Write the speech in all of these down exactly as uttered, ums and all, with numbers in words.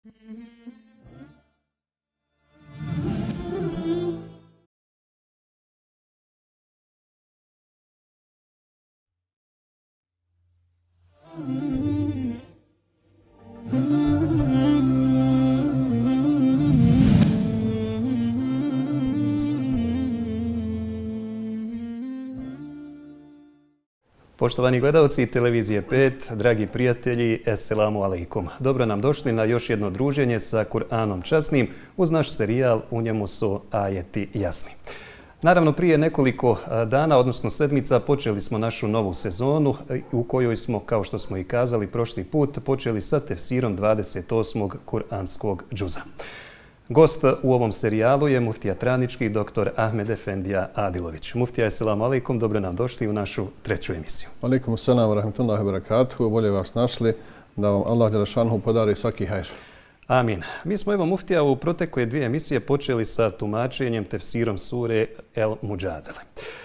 Poštovani gledalci Televizije pet, dragi prijatelji, Esselamu alaikum. Dobro nam došli na još jedno druženje sa Kur'anom časnim uz naš serijal U njemu su ajeti jasni. Naravno, prije nekoliko dana, odnosno sedmica, počeli smo našu novu sezonu u kojoj smo, kao što smo i kazali prošli put, počeli sa tefsirom dvadeset osmog Kur'anskog džuza. Gost u ovom serijalu je muftija Tranički, doktor Ahmed Efendija Adilović. Muftija, esselamu alaikum, dobro nam došli u našu treću emisiju. Alaikum assalamu rahmetullahi wa barakatuhu, bolje vas našli, da vam Allah dželešanuhu podari svaki hajr. Amin. Mi smo, evo muftija, u protekle dvije emisije počeli sa tumačenjem tefsirom sure El Muđadele.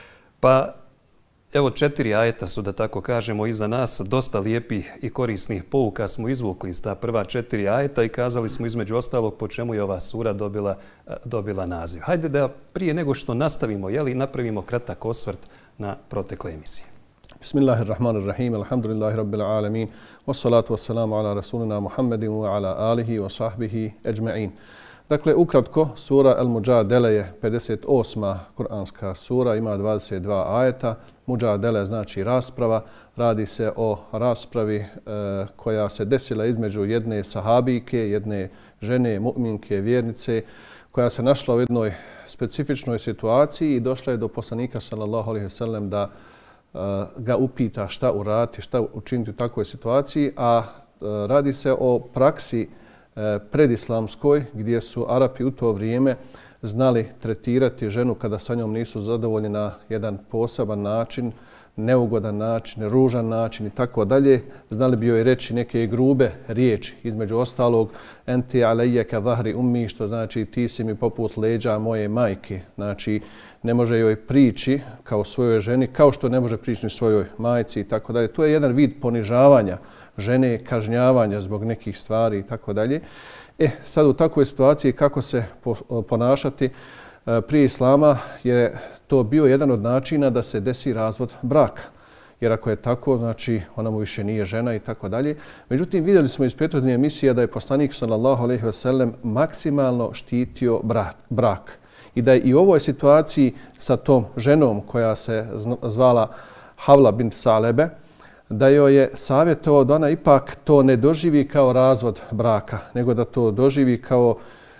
Pa evo, četiri ajeta su, da tako kažemo, iza nas. Dosta lijepih i korisnih pouka smo izvukli iz ta prva četiri ajeta i kazali smo između ostalog po čemu je ova sura dobila, dobila naziv. Hajde da prije nego što nastavimo, jeli, napravimo kratak osvrt na protekle emisije. Bismillahirrahmanirrahim, alhamdulillahi rabbil alamin, wassalatu wassalamu ala rasulina Muhammedin wa ala alihi wa sahbihi ajma'in. Dakle, ukratko, sura El Muđadele je pedeset osma kuranska sura, ima dvadeset dva ajeta. Muđadele znači rasprava. Radi se o raspravi e, koja se desila između jedne sahabijke, jedne žene, mu'minke, vjernice, koja se našla u jednoj specifičnoj situaciji i došla je do poslanika sallallahu alejhi ve sellem da e, ga upita šta uraditi, šta učiniti u takvoj situaciji, a e, radi se o praksi predislamskoj, gdje su Arapi u to vrijeme znali tretirati ženu kada sa njom nisu zadovoljni na jedan poseban način, neugodan način, ružan način i tako dalje. Znali bi joj reći neke grube riječi, između ostalog enti alejje ka zahri ummi, što znači ti si mi poput leđa moje majke. Znači ne može joj prići kao svojoj ženi, kao što ne može prići ni svojoj majci i tako dalje. To je jedan vid ponižavanja žene, kažnjavanja zbog nekih stvari i tako dalje. E, sad u takvoj situaciji kako se ponašati prije islama je to bio jedan od načina da se desi razvod braka. Jer ako je tako, znači ona mu više nije žena i tako dalje. Međutim, vidjeli smo iz prethodne emisije da je poslanik sallallahu alejhi ve sellem maksimalno štitio brak. I da je i u ovoj situaciji sa tom ženom koja se zvala Havla bint Salebe, da joj je savjetovao da ona ipak to ne doživi kao razvod braka, nego da to doživi kao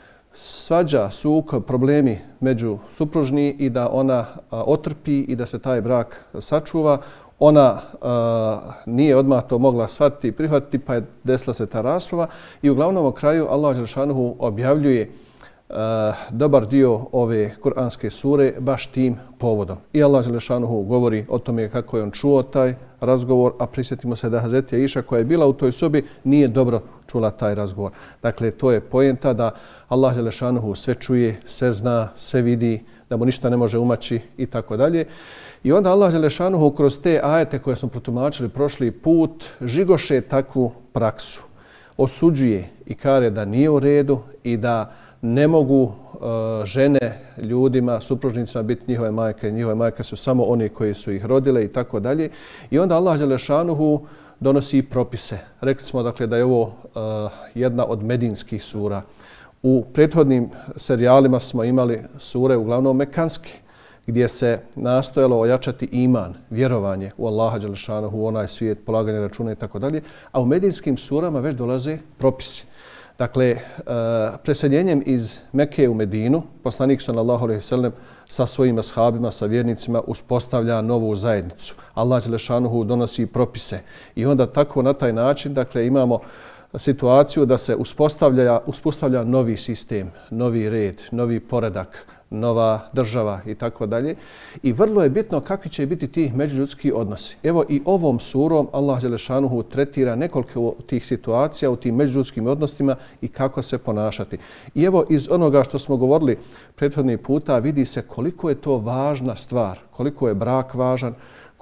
svađa, sukob, problemi među supružni i da ona a, otrpi i da se taj brak sačuva. Ona a, nije odmah to mogla shvatiti i prihvatiti, pa je desila se ta rasprava i uglavnom u kraju Allah dželešanuhu objavljuje Uh, dobar dio ove kuranske sure baš tim povodom. I Allah dželešanuhu govori o tome kako je on čuo taj razgovor, a prisjetimo se da Hazretija Iša koja je bila u toj sobi nije dobro čula taj razgovor. Dakle, to je poenta da Allah dželešanuhu sve čuje, sve zna, sve vidi, da mu ništa ne može umaći i tako dalje. I onda Allah dželešanuhu kroz te ajete koje smo protumačili prošli put žigoše takvu praksu. Osuđuje i kaže da nije u redu i da ne mogu uh, žene ljudima, supružnicima biti njihove majke. Njihove majke su samo oni koji su ih rodile i tako dalje. I onda Allah dželešanuhu donosi propise. Rekli smo dakle da je ovo uh, jedna od medinskih sura. U prethodnim serijalima smo imali sure uglavnom mekanske, gdje se nastojalo ojačati iman, vjerovanje u Allaha dželešanuhu, u onaj svijet, polaganje računa i tako dalje. A u medinskim surama već dolaze propisi. Dakle, preseljenjem iz Mekke u Medinu, poslanik sallallahu alejhi ve sellem sa svojim ashabima, sa vjernicima uspostavlja novu zajednicu. Allah dželešanuhu donosi propise. I onda tako na taj način, dakle, imamo situaciju da se uspostavlja, uspostavlja novi sistem, novi red, novi poredak, nova država i tako dalje. I vrlo je bitno kakvi će biti ti međuljudski odnosi. Evo i ovom surom Allah dželešanuhu tretira nekoliko tih situacija u tim međuljudskim odnosima i kako se ponašati. I evo iz onoga što smo govorili prethodnih puta vidi se koliko je to važna stvar, koliko je brak važan,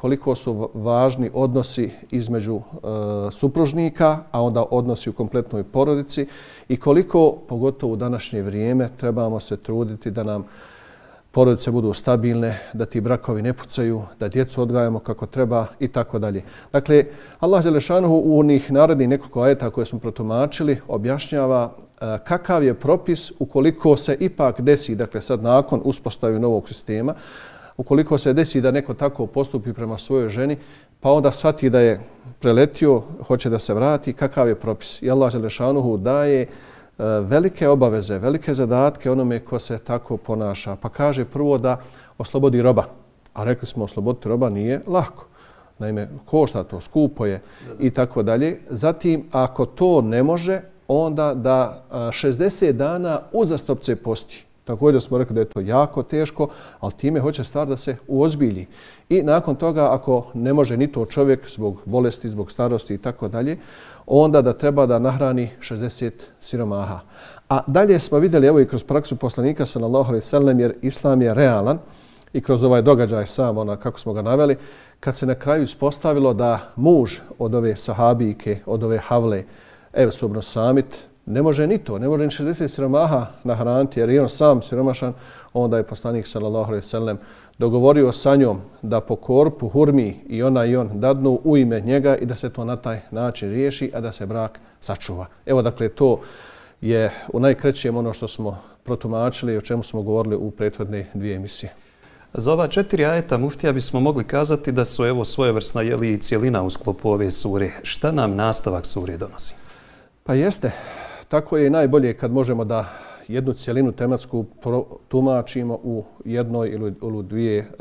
koliko su važni odnosi između e, supružnika, a onda odnosi u kompletnoj porodici i koliko, pogotovo u današnje vrijeme, trebamo se truditi da nam porodice budu stabilne, da ti brakovi ne pucaju, da djecu odgajamo kako treba i tako dalje. Dakle, Allah dželešanuhu u onih narednih nekoliko ajeta koje smo protumačili objašnjava kakav je propis ukoliko se ipak desi, dakle sad nakon uspostave novog sistema, ukoliko se desi da neko tako postupi prema svojoj ženi, pa onda shvati da je preletio, hoće da se vrati, kakav je propis. I Allah dželešanuhu daje velike obaveze, velike zadatke onome ko se tako ponaša. Pa kaže prvo da oslobodi roba. A rekli smo osloboditi roba nije lako. Naime, košta to, skupo je i tako dalje. Zatim, ako to ne može, onda da šezdeset dana uzastopce posti. Također smo rekli da je to jako teško, ali time hoće stvar da se uozbilji. I nakon toga, ako ne može ni to čovjek zbog bolesti, zbog starosti i tako dalje, onda da treba da nahrani šezdeset siromaha. A dalje smo vidjeli, evo i kroz praksu poslanika sallallahu alejhi ve sellem, jer islam je realan i kroz ovaj događaj sam, ona, kako smo ga naveli, kad se na kraju ispostavilo da muž od ove sahabijke, od ove Havle, Evs ibn Samit, ne može ni to, ne može ni šezdeset siromaha nahraniti jer je on sam siromašan, onda je poslanik sallallahu alejhi ve sellem dogovorio sa njom da po korpu hurmi i ona i on dadnu u ime njega i da se to na taj način riješi, a da se brak sačuva. Evo dakle to je u najkraćem ono što smo protumačili i o čemu smo govorili u prethodne dvije emisije. Za ova četiri ajeta muftija bismo mogli kazati da su evo svojevrsna jeli cijelina u sklopu ove sure. Šta nam nastavak sure donosi? Pa jeste. Tako je najbolje kad možemo da jednu cijelinu tematsku tumačimo u jednoj ili u dvije e,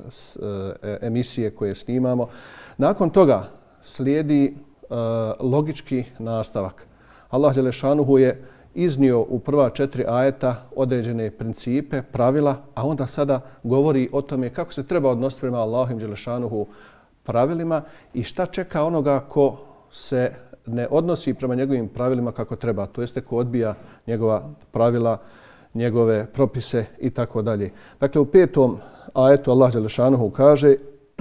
e, emisije koje snimamo. Nakon toga slijedi e, logički nastavak. Allah dželešanuhu je iznio u prva četiri ajeta određene principe, pravila, a onda sada govori o tome kako se treba odnositi prema Allahu dželešanuhu pravilima i šta čeka onoga ko se ne odnosi prema njegovim pravilima kako treba, to jeste ko odbija njegova pravila, njegove propise i tako dalje. Dakle, u petom ajetu Allah dželešanuhu kaže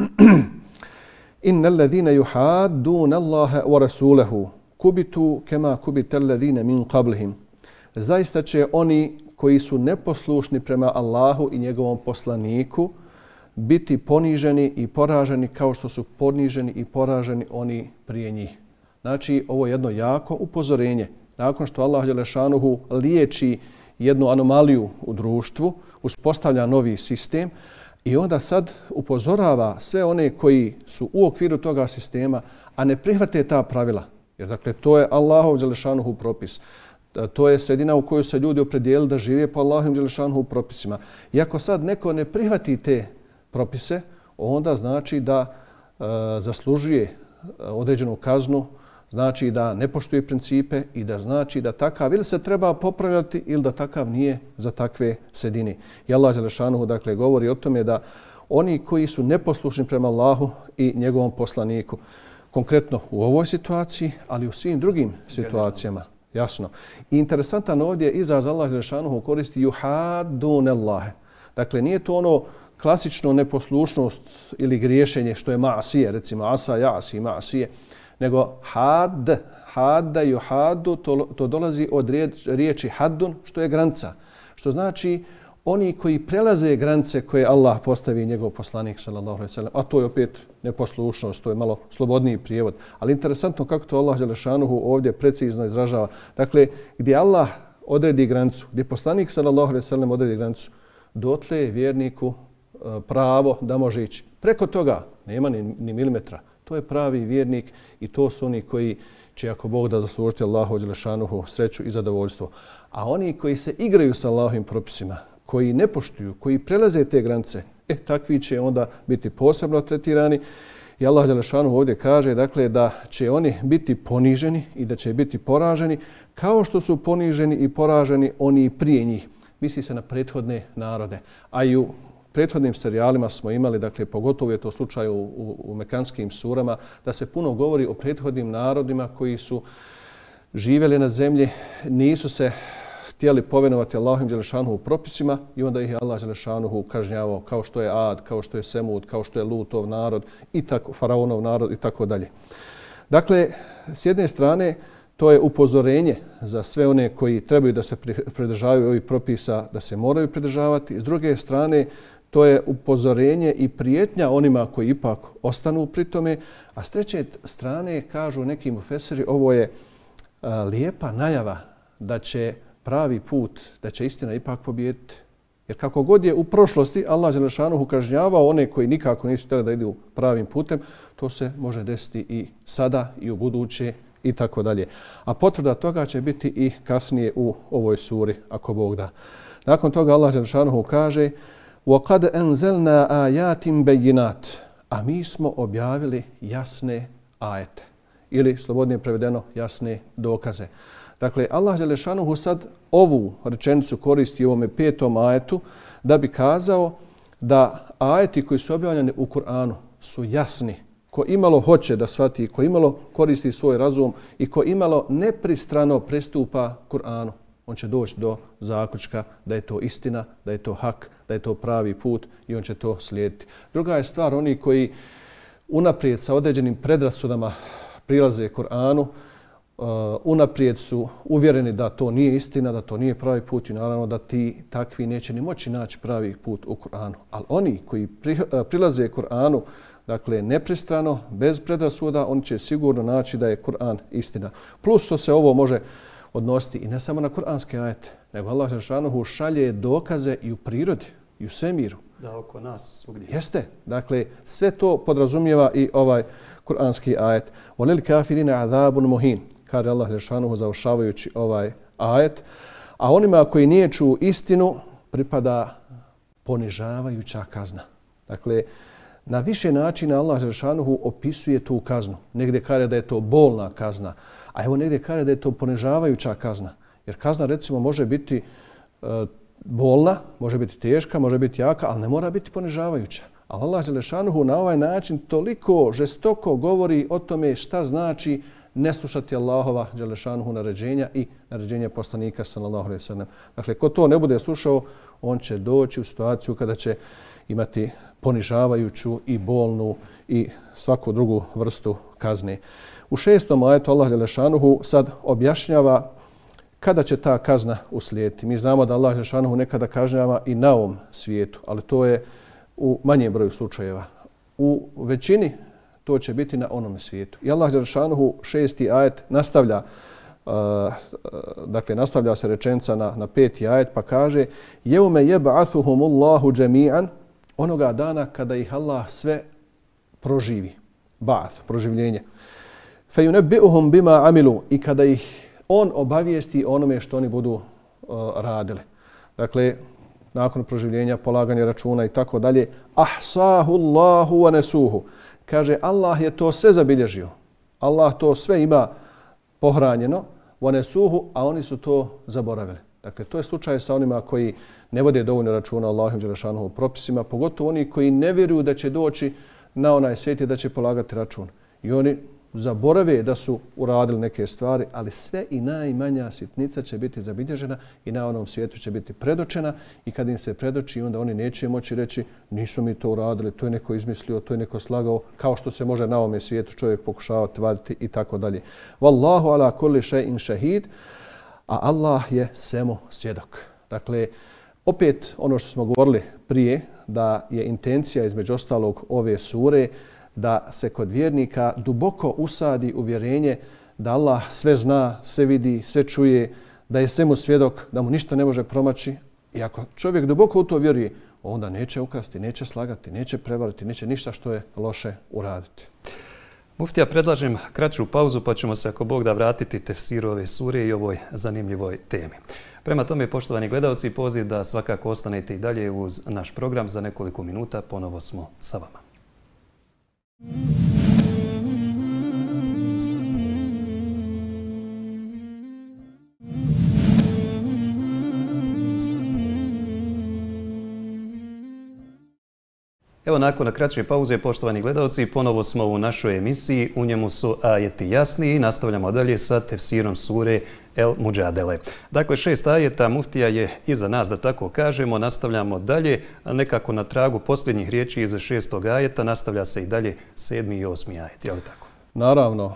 Innal ladina yuhadduna Allaha wa rasulahu kubitu kema kubital ladina min qablihim. Zaista će oni koji su neposlušni prema Allahu i njegovom poslaniku biti poniženi i poraženi kao što su poniženi i poraženi oni prije njih. Znači, ovo je jedno jako upozorenje. Nakon što Allah dželešanuhu liječi jednu anomaliju u društvu, uspostavlja novi sistem i onda sad upozorava sve one koji su u okviru toga sistema, a ne prihvate ta pravila. Jer dakle, to je Allahov dželešanuhu propis. To je sredina u kojoj se ljudi opredijelili da žive po Allahovim dželešanuhu propisima. I ako sad neko ne prihvati te propise, onda znači da e, zaslužuje određenu kaznu, znači da ne poštuje principe i da znači da takav ili se treba popravljati ili da takav nije za takve sredine. I Allah dželešanuhu dakle govori o tome da oni koji su neposlušni prema Allahu i njegovom poslaniku, konkretno u ovoj situaciji, ali i u svim drugim situacijama, jasno. I interesantan ovdje izraz Allah dželešanuhu koristi yuhaddun Allahe. Dakle, nije to ono klasično neposlušnost ili griješenje što je ma'asije, recimo asa, jasi, ma'asije, nego had, hadda i hadu, to, to dolazi od riječi haddun, što je granica. Što znači oni koji prelaze granice koje Allah postavi njegov poslanik, sallallahu alejhi ve sellem, a to je opet neposlušnost, to je malo slobodniji prijevod. Ali interesantno kako to Allah dželešanuhu ovdje precizno izražava. Dakle, gdje Allah odredi granicu, gdje poslanik, sallallahu alejhi ve sellem, odredi granicu, dotle je vjerniku pravo da može ići. Preko toga nema ni, ni milimetra. To je pravi vjernik i to su oni koji će, ako Bog da, zaslužiti Allahu dželešanuhu sreću i zadovoljstvo. A oni koji se igraju sa Allahovim propisima, koji ne poštuju, koji prelaze te granice, e, takvi će onda biti posebno tretirani. I Allah dželešanuhu ovdje kaže dakle, da će oni biti poniženi i da će biti poraženi kao što su poniženi i poraženi oni prije njih. Misli se na prethodne narode. A i u prethodnim serijalima smo imali, dakle, pogotovo je to slučaj u, u, u mekanskim surama, da se puno govori o prethodnim narodima koji su živjeli na zemlji, nisu se htjeli povinovati Allahovim dželešanuhu propisima i onda ih je Allah dželešanuhu kažnjavao, kao što je Ad, kao što je Semud, kao što je Lutov narod i tako faraonov narod i tako dalje. Dakle, s jedne strane to je upozorenje za sve one koji trebaju da se pridržavaju ovih propisa, da se moraju pridržavati. S druge strane, to je upozorenje i prijetnja onima koji ipak ostanu pri tome. A s treće strane, kažu neki mufesiri, ovo je a, lijepa najava da će pravi put, da će istina ipak pobijediti. Jer kako god je u prošlosti Allah dželešanuhu kažnjavao one koji nikako nisu htjeli da idu pravim putem, to se može desiti i sada i u buduće i tako dalje. A potvrda toga će biti i kasnije u ovoj suri, ako Bog da. Nakon toga Allah dželešanuhu kaže: وَقَدْ أَنْزَلْنَا آيَاتٍ بَيِّنَاتٍ, a mi smo objavili jasne ajete. Ili, slobodnije prevedeno, jasne dokaze. Dakle, Allah dželešanuhu sad ovu rečenicu koristi u ovome petom ajetu da bi kazao da ajeti koji su objavljeni u Kur'anu su jasni. Ko imalo hoće da shvati, ko imalo koristi svoj razum i ko imalo nepristrano pristupa Kur'anu, on će doći do zaključka da je to istina, da je to hak, da je to pravi put i on će to slijediti. Druga je stvar oni koji unaprijed sa određenim predrasudama prilaze Kur'anu, uh, unaprijed su uvjereni da to nije istina, da to nije pravi put i naravno da ti takvi neće ni moći naći pravi put u Kur'anu. Ali oni koji pri, uh, prilaze Kur'anu, dakle nepristrano, bez predrasuda, oni će sigurno naći da je Kur'an istina. Plus što se ovo može odnositi i ne samo na kuranske ajete, nego Allah dželešanuhu šalje dokaze i u prirodi, i u svemiru. Da, oko nas svugdje. Jeste. Dakle, sve to podrazumijeva i ovaj kuranski ajet. وَلِلْ كَافِرِينَ عَذَابٌ مُهِينٌ, kaže Allah dželešanuhu završavajući ovaj ajet. A onima koji niječu istinu pripada ponižavajuća kazna. Dakle, na više načina Allah dželešanuhu opisuje tu kaznu. Negdje kaže da je to bolna kazna, a evo negdje kaže da je to ponižavajuća kazna. Jer kazna recimo može biti e, bolna, može biti teška, može biti jaka, ali ne mora biti ponižavajuća. Ali Allah dželešanuhu na ovaj način toliko žestoko govori o tome šta znači ne slušati Allahova dželešanuhu naređenja i naređenja poslanika sallallahu alejhi ve sellem. Dakle, ko to ne bude slušao, on će doći u situaciju kada će imati ponižavajuću i bolnu i svaku drugu vrstu kazne. U šestom ajetu Allah dželešanuhu sad objašnjava kada će ta kazna uslijediti. Mi znamo da Allah dželešanuhu nekada kažnjava i na ovom svijetu, ali to je u manjem broju slučajeva. U većini to će biti na onom svijetu. I Allah dželešanuhu šesti ajet nastavlja, uh, dakle nastavlja se rečenica na, na peti ajet pa kaže: "Jevme yeb'athuhumullahu džemi'an", onoga dana kada ih Allah sve proživi. Ba'th, proživljenje. "Fejunebbi'uhum bima amilu", i kada ih on obavijesti onome što oni budu uh, radili. Dakle, nakon proživljenja, polaganje računa i tako dalje. "Ahsahu Allahu wa nesuhu", kaže Allah je to sve zabilježio. Allah to sve ima pohranjeno, wa nesuhu, a oni su to zaboravili. Dakle, to je slučaj sa onima koji ne vode dovoljno računa Allahovim dželešanuhu propisima, pogotovo oni koji ne vjeruju da će doći na onaj svijet i da će polagati račun. I oni zaborave da su uradili neke stvari, ali sve i najmanja sitnica će biti zabilježena i na onom svijetu će biti predočena i kad im se predoči, onda oni neće moći reći nismo mi to uradili, to je neko izmislio, to je neko slagao, kao što se može na ovom svijetu čovjek pokušava tvrditi i tako dalje. Wallahu ala kulli shay'in shahid, a Allah je svemu svjedok. Dakle, opet ono što smo govorili prije, da je intencija između ostalog ove sure da se kod vjernika duboko usadi uvjerenje da Allah sve zna, sve vidi, sve čuje, da je svemu svjedok, da mu ništa ne može promaći. I ako čovjek duboko u to vjeruje, onda neće ukrasti, neće slagati, neće prevariti, neće ništa što je loše uraditi. Muftija, predlažem kraću pauzu pa ćemo se ako Bog da vratiti tefsiru ove sure i ovoj zanimljivoj temi. Prema tome, poštovani gledalci, poziv da svakako ostanete i dalje uz naš program. Za nekoliko minuta ponovo smo sa vama. Evo, nakon kraće pauze, poštovani gledalci, ponovo smo u našoj emisiji. U njemu su ajeti jasni i nastavljamo dalje sa tefsirom sure El Muđadele. Dakle, šest ajeta muftija je iza nas, da tako kažemo. Nastavljamo dalje, nekako na tragu posljednjih riječi iz šestog ajeta. Nastavlja se i dalje sedmi i osmi ajet, je li tako? Naravno,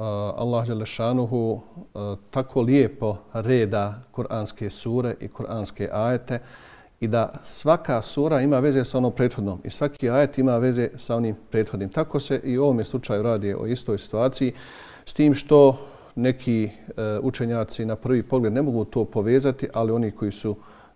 Allah dželešanuhu tako lijepo reda kuranske sure i kuranske ajete i da svaka sura ima veze sa onom prethodnom i svaki ajet ima veze sa onim prethodnim. Tako se i u ovom slučaju radi o istoj situaciji, s tim što neki učenjaci na prvi pogled ne mogu to povezati, ali oni koji su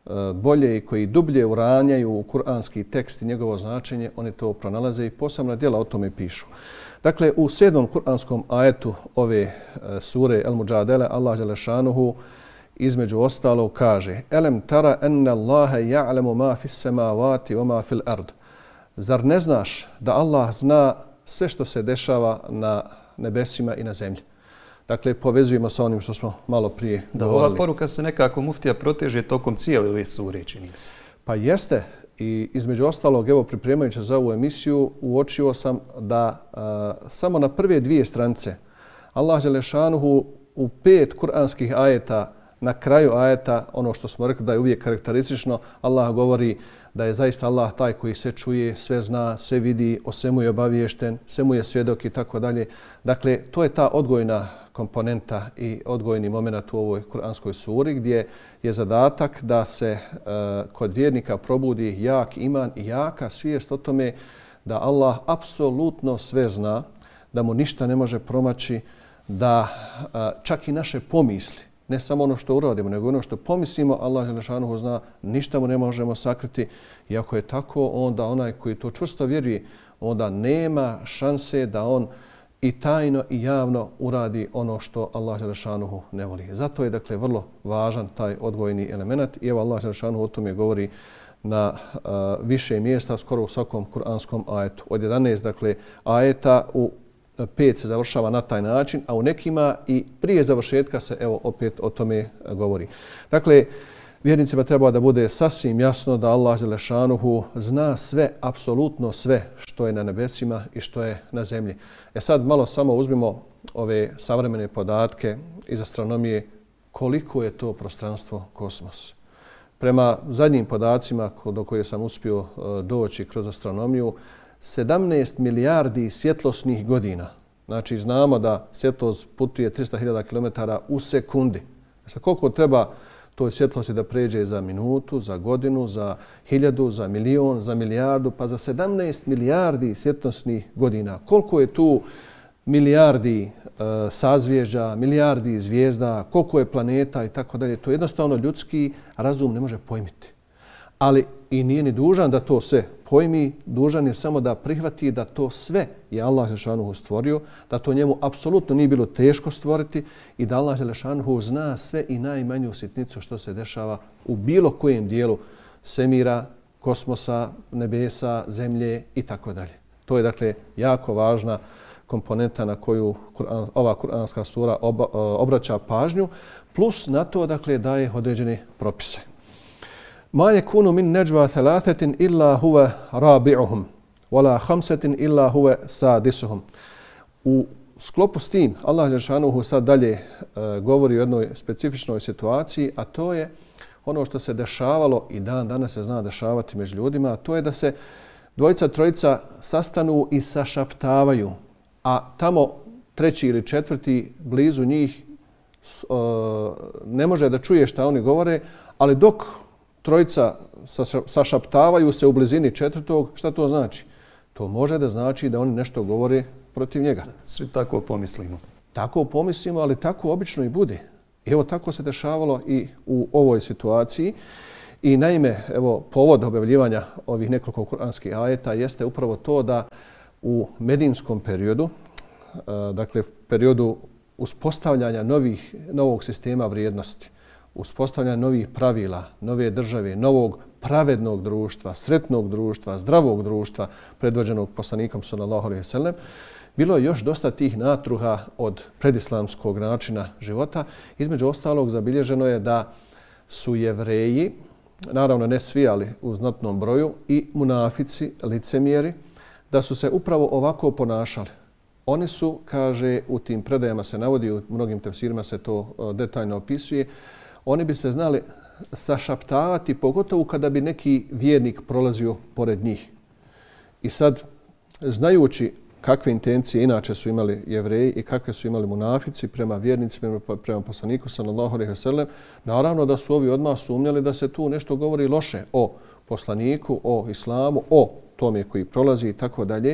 bolje i koji dublje uranjaju u kuranski tekst i njegovo značenje, oni to pronalaze i posebna djela o tome pišu. Dakle, u sedmom kuranskom ajetu ove sure El Muđadele, Allah dželešanuhu između ostalo kaže: Elem tara enne Allahe ja'lemu ma fis samavati wa ma fil ard. Zar ne znaš da Allah zna sve što se dešava na nebesima i na zemlji? Dakle, povezujemo sa onim što smo malo prije da, govorili. Ova poruka se nekako muftija proteže tokom cijele ove sure, čini se. Pa jeste. I između ostalog, evo, pripremajući za ovu emisiju, uočio sam da a, samo na prve dvije stranice Allah dželešanuhu u pet kuranskih ajeta, na kraju ajeta, ono što smo rekli da je uvijek karakteristično, Allah govori da je zaista Allah taj koji sve čuje, sve zna, sve vidi, o svemu je obaviješten, svemu je svjedok i tako dalje. Dakle, to je ta odgojna komponenta i odgojni moment u ovoj kuranskoj suri gdje je zadatak da se uh, kod vjernika probudi jak iman i jaka svijest o tome da Allah apsolutno sve zna, da mu ništa ne može promaći, da uh, čak i naše pomisli, ne samo ono što uradimo, nego ono što pomislimo, Allah dželešanuhu zna, ništa mu ne možemo sakriti. I ako je tako, onda onaj koji to čvrsto vjeruje, onda nema šanse da on i tajno i javno uradi ono što Allah dželešanuhu ne voli. Zato je, dakle, vrlo važan taj odgojni element. I evo, Allah dželešanuhu o tome govori na uh, više mjesta, skoro u svakom kuranskom ajetu. Od jedanaest, dakle, ajeta u pet se završava na taj način, a u nekima i prije završetka se, evo, opet o tome govori. Dakle, vjernicima treba da bude sasvim jasno da Allah dželešanuhu zna sve, apsolutno sve što je na nebesima i što je na zemlji. E sad malo samo uzmimo ove savremene podatke iz astronomije, koliko je to prostranstvo kosmos. Prema zadnjim podacima do koje sam uspio doći kroz astronomiju, sedamnaest milijardi svjetlosnih godina. Znači, znamo da svjetlost putuje tristo hiljada kilometara u sekundi. Sad, koliko treba toj svjetlosti da pređe za minutu, za godinu, za hiljadu, za milion, za milijardu, pa za sedamnaest milijardi svjetlosnih godina. Koliko je tu milijardi e, sazvježđa, milijardi zvijezda, koliko je planeta i tako dalje. To jednostavno ljudski razum ne može pojmiti. Ali i nije ni dužan da to sve pojmi, dužan je samo da prihvati da to sve je Allah dželešanuhu stvorio, da to njemu apsolutno nije bilo teško stvoriti i da Allah dželešanuhu zna sve i najmanju sitnicu što se dešava u bilo kojem dijelu svemira, kosmosa, nebesa, zemlje i tako dalje. To je, dakle, jako važna komponenta na koju Kur'an, ova kuranska sura oba, obraća pažnju, plus na to, dakle, daje određene propise. Ma yakunu min najwa thalathatin illa huwa rabi'uhum wala khamsatin illa huwa sadisuhum. U sklopu s tim Allah dželešanuhu sad dalje uh, govori o jednoj specifičnoj situaciji, a to je ono što se dešavalo i dan danas se zna dešavati među ljudima, a to je da se dvojica, trojica sastanu i sašaptavaju, a tamo treći ili četvrti blizu njih uh, ne može da čuje šta oni govore, ali dok trojica sašaptavaju se u blizini četvrtog, šta to znači? To može da znači da oni nešto govore protiv njega. Svi tako pomislimo. Tako pomislimo, ali tako obično i bude. Evo, tako se dešavalo i u ovoj situaciji. I naime, evo, povod objavljivanja ovih nekoliko kuranskih ajeta jeste upravo to da u medinskom periodu, dakle periodu uspostavljanja novih, novog sistema vrijednosti, uspostavljanja novih pravila, nove države, novog pravednog društva, sretnog društva, zdravog društva predvođenog poslanikom sallallahu alejhi ve sellem, bilo je još dosta tih natruha od predislamskog načina života. Između ostalog zabilježeno je da su Jevreji naravno ne svi, ali u znatnom broju, i munafici, licemjeri, da su se upravo ovako ponašali. Oni su, kaže, u tim predajama se navodi, u mnogim tefsirima se to detaljno opisuje, oni bi se znali sašaptavati, pogotovo kada bi neki vjernik prolazio pored njih. I sad, znajući kakve intencije inače su imali Jevreji i kakve su imali munafici prema vjernicima, prema poslaniku sallallahu alejhi ve sellem, naravno da su ovi odmah sumnjali da se tu nešto govori loše o poslaniku, o islamu, o tome koji prolazi i tako dalje.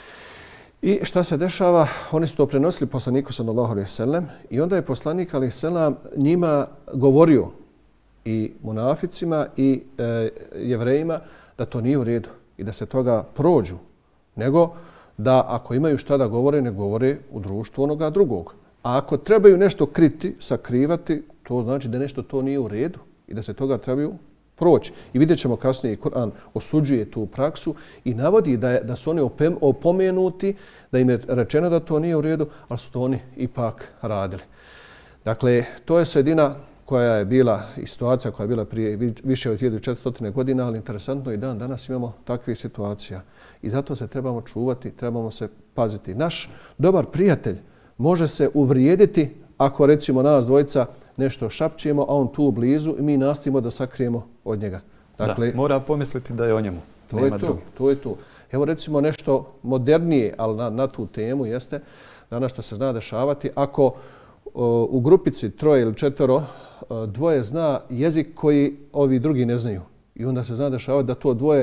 I šta se dešava? Oni su to prenosili poslaniku sallallahu alejhi ve sellem i onda je poslanik alejhi selam njima govorio, i munaficima i e, Jevrejima, da to nije u redu i da se toga prođu, nego da ako imaju šta da govore, ne govore u društvu onoga drugog. A ako trebaju nešto kriti, sakrivati, to znači da nešto to nije u redu i da se toga trebaju proći. I vidjet ćemo kasnije, i Kur'an osuđuje tu praksu i navodi da, je, da su oni opomenuti, da im je rečeno da to nije u redu, ali su to oni ipak radili. Dakle, to je sredina koja je bila i situacija koja je bila prije više od hiljadu četiristo godina, ali interesantno i dan danas imamo takvih situacija. I zato se trebamo čuvati, trebamo se paziti. Naš dobar prijatelj može se uvrijediti ako recimo nas dvojica nešto šapćemo, a on tu blizu i mi nastojimo da sakrijemo od njega. Dakle, da, mora pomisliti da je o njemu. To je to, to je to. Evo recimo nešto modernije, ali na, na tu temu jeste danas što se zna dešavati. Ako o, u grupici troje ili četvero dvoje zna jezik koji ovi drugi ne znaju. I onda se zna dešavati da to dvoje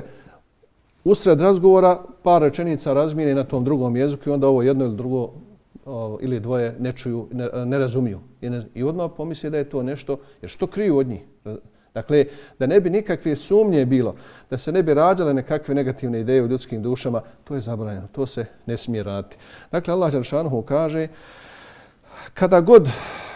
usred razgovora par rečenica razmijene na tom drugom jeziku i onda ovo jedno ili drugo o, ili dvoje ne čuju, ne, ne razumiju. I, ne, I odmah pomisli da je to nešto, jer što kriju od njih? Dakle, da ne bi nikakve sumnje bilo, da se ne bi rađale nekakve negativne ideje u ljudskim dušama, to je zabranjeno, to se ne smije raditi. Dakle, Allah dželle šanuhu kaže, kada god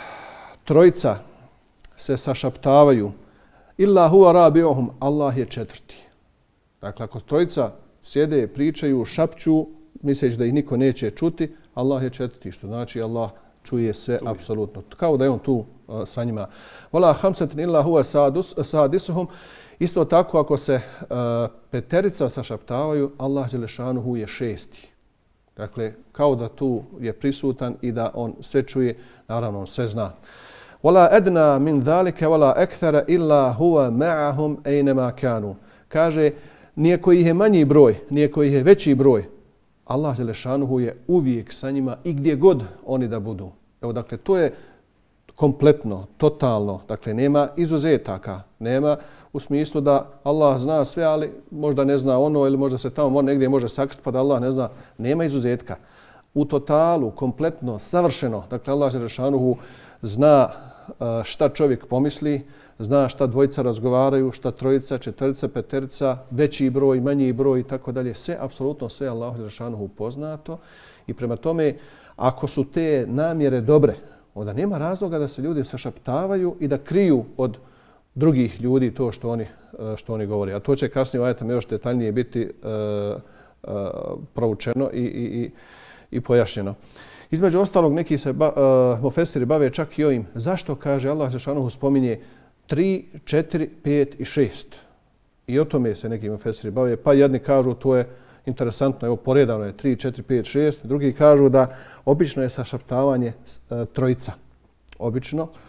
trojica se sašaptavaju, illa huwa rabi'uhum, Allah je četvrti. Dakle, ako trojica sjede, pričaju, šapću, misleći da ih niko neće čuti, Allah je četvrti, što znači Allah čuje se apsolutno. Kao da je on tu uh, sa njima. Wala khamsatin illa huwa sadisuhum. Isto tako, ako se uh, peterica sašaptavaju, Allah dželle šanuhu je šesti. Dakle, kao da tu je prisutan i da on sve čuje, naravno on sve zna. Wala adna min zalika wala akthara illa huwa ma'ahum aynama kanu. Kaže, nijeko ih je manji broj, nijeko ih je veći broj, Allah dželle šanuhu je uvijek sa njima i gdje god oni da budu. Evo, dakle, to je kompletno, totalno, dakle, nema izuzetaka, nema u smislu da Allah zna sve, ali možda ne zna ono ili možda se tamo negdje može sakriti pa da Allah ne zna. Nema izuzetka. U totalu, kompletno, savršeno, dakle, Allah dželle šanuhu zna šta čovjek pomisli, zna šta dvojica razgovaraju, šta trojica, četvorica, peterica, veći broj, manji broj i tako dalje. Sve, apsolutno sve Allahu dželle šanuhu poznato i prema tome, ako su te namjere dobre, onda nema razloga da se ljudi sašaptavaju i da kriju od drugih ljudi to što oni, što oni govore. A to će kasnije u ajetama još detaljnije biti uh, uh, proučeno i, i, i, i pojašnjeno. Između ostalog, neki se ba, uh, mufesiri bave čak i ovim. Zašto, kaže Allah dželle šanuhu, spominje tri, četiri, pet i šest. I o tome se neki mufesiri bave. Pa jedni kažu to je interesantno, evo poredano je tri, četiri, pet, šest. Drugi kažu da obično je sašaptavanje uh, trojica. Obično. Uh,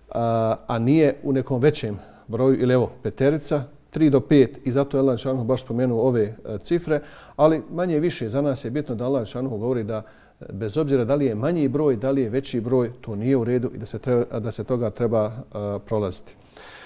a nije u nekom većem broju. Ili evo peterica, tri do pet. I zato je Allah dželle šanuhu baš spomenuo ove uh, cifre. Ali manje više za nas je bitno da Allah dželle šanuhu govori da bez obzira da li je manji broj, da li je veći broj, to nije u redu i da se, treba, da se toga treba uh, prolaziti.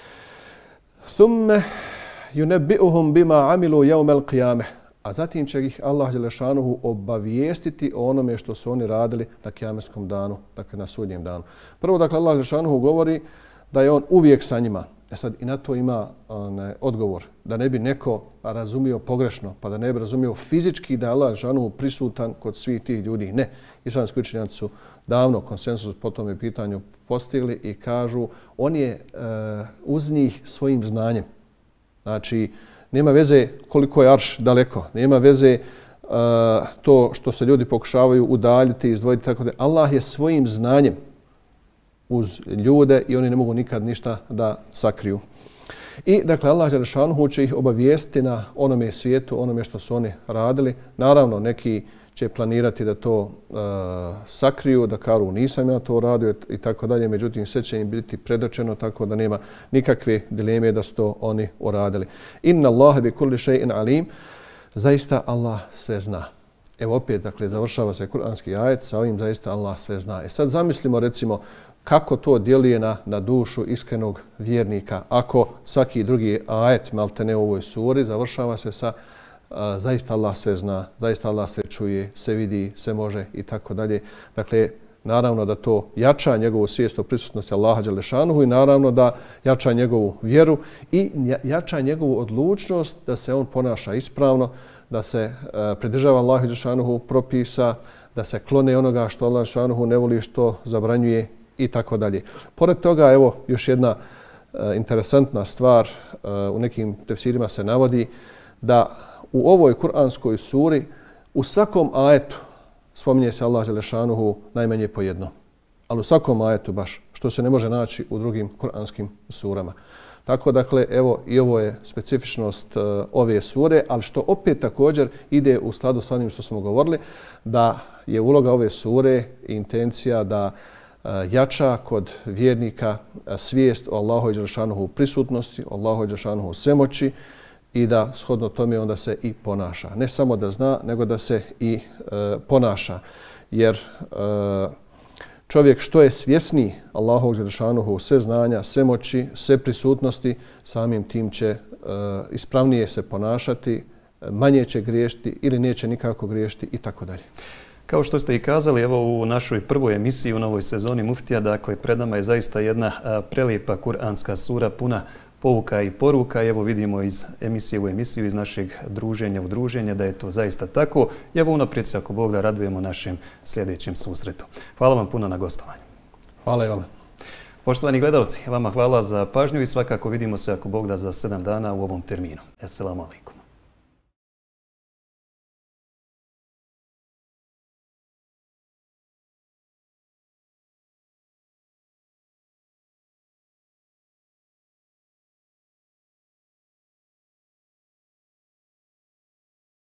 Thumme yunabbi'uhum bima amilu yawm al-qiyamah. A zatim će ih Allah dželle šanuhu obavijestiti o onome što su oni radili na kijametskom danu, dakle na sudnjem danu. Prvo, dakle, Allah dželle šanuhu govori da je on uvijek sa njima. E sad, i na to ima ne, odgovor. Da ne bi neko razumio pogrešno, pa da ne bi razumio fizički da je Allah dželle prisutan kod svih tih ljudi. Ne. Islamski učenjaci su davno konsensus po tome pitanju postigli i kažu on je e, uz njih svojim znanjem. Znači, nema veze koliko je arš daleko, nema veze uh, to što se ljudi pokušavaju udaljiti, izdvojiti, tako da Allah je svojim znanjem uz ljude i oni ne mogu nikad ništa da sakriju. I dakle Allah dželešanuhu će ih obavijestiti na onome svijetu, onome što su oni radili. Naravno neki će planirati da to uh, sakriju, da kažu nisam ja to radio i tako dalje, međutim sve će im biti predočeno tako da nema nikakve dileme da su to oni uradili. Inna Allahe bi kulli šej'in alim, zaista Allah sve zna. Evo opet, dakle, završava se kuranski ajet, sa ovim zaista Allah sve zna. E sad zamislimo recimo kako to djeluje na, na dušu iskrenog vjernika. Ako svaki drugi ajet, maltene u ovoj suri, završava se sa a, zaista Allah sve zna, zaista Allah sve čuje, sve vidi, sve može i tako dalje. Dakle, naravno da to jača njegovu svijest o prisutnosti Allaha dželešanuhu i naravno da jača njegovu vjeru i jača njegovu odlučnost da se on ponaša ispravno, da se uh, pridržava Allahu dželešanuhu propisa, da se klone onoga što Allah dželešanuhu ne voli, što zabranjuje i tako dalje. Pored toga, evo, još jedna uh, interesantna stvar, uh, u nekim tefsirima se navodi da u ovoj kuranskoj suri u svakom ajetu spominje se Allah dželešanuhu najmanje po jedno. Ali u svakom ajetu baš, što se ne može naći u drugim kuranskim surama. Tako dakle, evo i ovo je specifičnost uh, ove sure, ali što opet također ide u skladu s onim što smo govorili, da je uloga ove sure i intencija da uh, jača kod vjernika uh, svijest o Allahovoj dželešanuhu prisutnosti, o Allahovoj dželešanuhu svemoći i da shodno tome onda se i ponaša. Ne samo da zna, nego da se i uh, ponaša. Jer uh, čovjek što je svjesniji Allahovog dželešanuhu sve znanja, sve moći, sve prisutnosti, samim tim će uh, ispravnije se ponašati, manje će griješiti ili neće nikako griješiti i tako dalje. Kao što ste i kazali, evo u našoj prvoj emisiji u novoj sezoni Muftija, dakle pred nama je zaista jedna a, prelijepa kuranska sura puna pouka i poruka. Evo vidimo iz emisije u emisiju, iz našeg druženja u druženje da je to zaista tako. Evo unaprijed se, ako Bog da, radujemo našem sljedećem susretu. Hvala vam puno na gostovanju. Hvala i vama. Poštovani gledalci, vama hvala za pažnju i svakako vidimo se, ako Bog da, za sedam dana u ovom terminu. Assalamu alaikum.